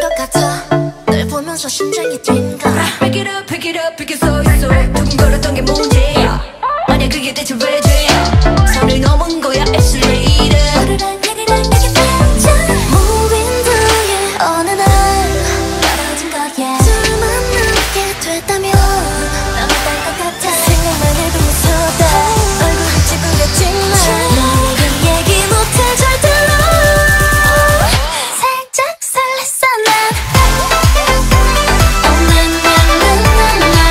것 같아. 널 보면서 심장이 뛴다. Pick it up, pick it up, pick it so 있어. 두근거렸던 게 문제야. 아니야 그게 대체 왜 죄야. 선을 넘은 거야 X-rated. 오르락 내리락 내게 반짝. Moving through you. 어느 날 떨어진 거야. 둘만 남게 됐다면 너무 딴것 같아. 생각만 해도 무섭다. 얼굴은 찌푸렸지만 너에겐 얘기 못해 절대로. 살짝 설렜어 난. Oh na na na na na.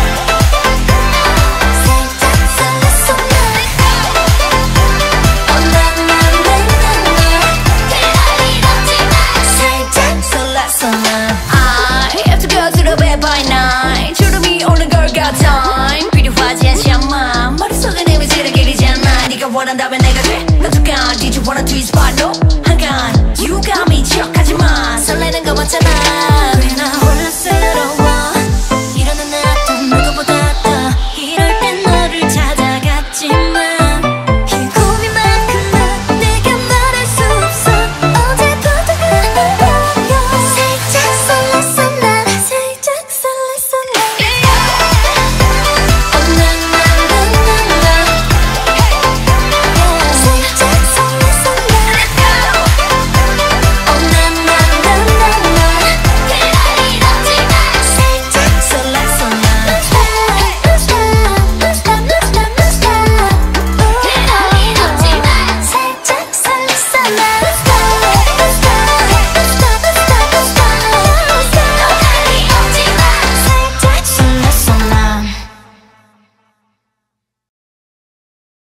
살짝 설렜어 난. Oh na na na na na. 기다리지 마. 살짝 설렜어 난.